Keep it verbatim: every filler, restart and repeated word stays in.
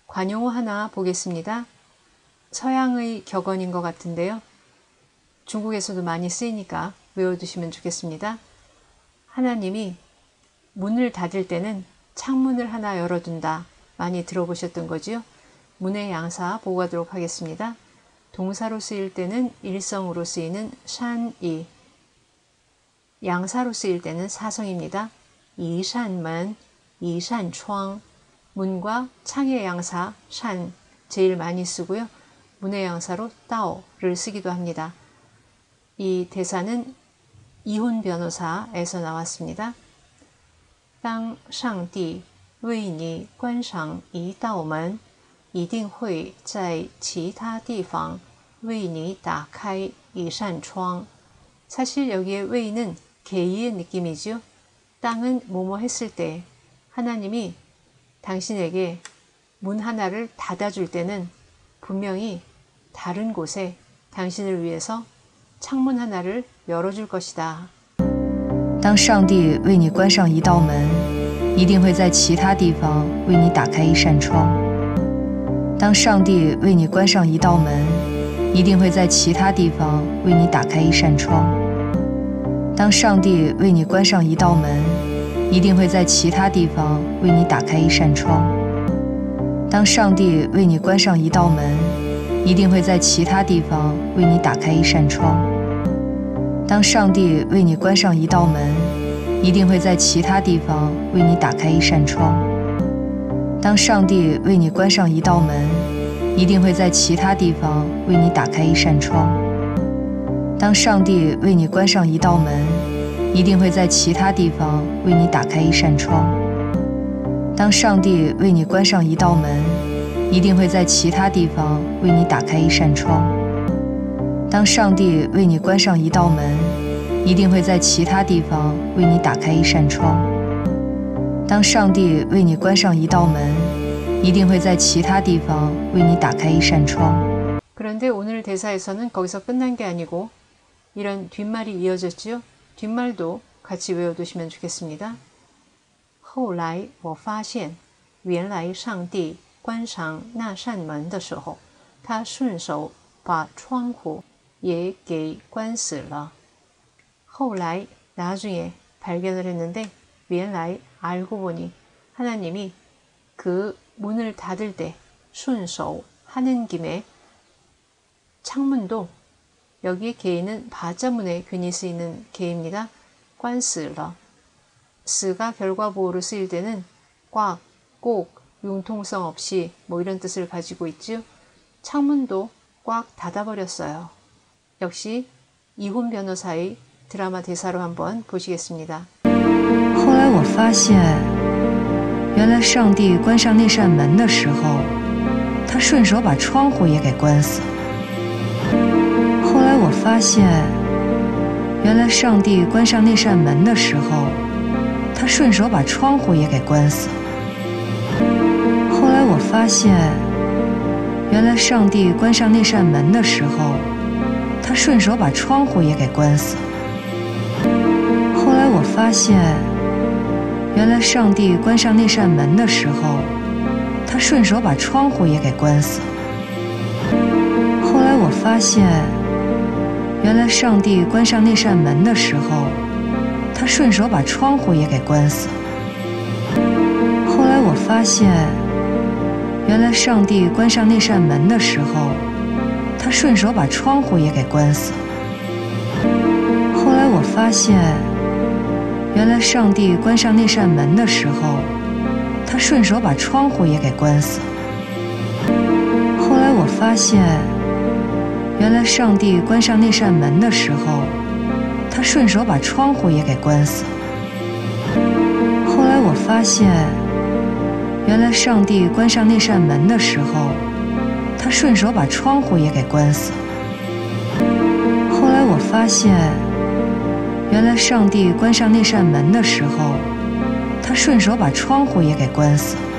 관용어 하나 보겠습니다. 서양의 격언인 것 같은데요. 중국에서도 많이 쓰이니까 외워두시면 좋겠습니다. 하나님이 문을 닫을 때는 창문을 하나 열어둔다. 많이 들어보셨던 거지요. 문의 양사 보고 가도록 하겠습니다. 동사로 쓰일 때는 일성으로 쓰이는 샨이, 양사로 쓰일 때는 사성입니다. 이산문, 이산窗, 문과 창의 양사 샨 제일 많이 쓰고요. 문의 양사로 따오를 쓰기도 합니다. 이 대사는 이혼 변호사에서 나왔습니다. 当上帝为你关上一道门，一定会在其他地方为你打开一扇窗. 사실 여기에 왜는 개의의 느낌이죠. 땅은 뭐뭐 했을 때 하나님이 당신에게 문 하나를 닫아줄 때는 분명히 다른 곳에 당신을 위해서 창문 하나를 열어줄 것이다. 当上帝为你关上一道门，一定会在其他地方为你打开一扇窗。当上帝为你关上一道门，一定会在其他地方为你打开一扇窗。当上帝为你关上一道门，一定会在其他地方为你打开一扇窗。当上帝为你关上一道门，一定会在其他地方为你打开一扇窗。当上帝为你关上一道门，一定会在其他地方为你打开一扇窗。当上帝为你关上一道门，一定会在其他地方为你打开一扇窗。当上帝为你关上一道门，一定会在其他地方为你打开一扇窗。当上帝为你关上一道门，一定会在其他地方为你打开一扇窗。当上帝为你关上一道门，一定会在其他地方为你打开一扇窗。当上帝为你关上一道门，一定会在其他地方为你打开一扇窗。 그런데 오늘 대사에서는 거기서 끝난 게 아니고 이런 뒷말이 이어졌지요. 뒷말도 같이 외워두시면 좋겠습니다. 后来我发现原来上帝关上那扇门的时候，他顺手把窗户也给关死了。后来 나중에 발견을 했는데 原来 알고 보니 하나님이 그 문을 닫을 때顺手 하는 김에 창문도 여기에 개인은 바자문에 괜히 쓰이는 개입니다. 关死了 스가 결과보호로 쓰일 때는 꽉, 꼭, 융통성 없이 뭐 이런 뜻을 가지고 있죠. 창문도 꽉 닫아버렸어요. 역시 이혼 변호사의 드라마 대사로 한번 보시겠습니다. 后来我发现原来上帝关上那扇门的时候他顺手把窗户也给关死了。后来我发现原来上帝关上那扇门的时候他顺手把窗户也给关死了。后来我发现原来上帝关上那扇门的时候他顺手把窗户也给关死了。后来我发现原来上帝关上那扇门的时候他顺手把窗户也给关死了。后来我发现原来上帝关上那扇门的时候他顺手把窗户也给关死了。后来我发现原来上帝关上那扇门的时候他顺手把窗户也给关死了。后来我发现原来上帝关上那扇门的时候他顺手把窗户也给关死了。后来我发现原来上帝关上那扇门的时候他顺手把窗户也给关死了。后来我发现原来上帝关上那扇门的时候他顺手把窗户也给关死了。后来我发现原来上帝关上那扇门的时候他顺手把窗户也给关死了。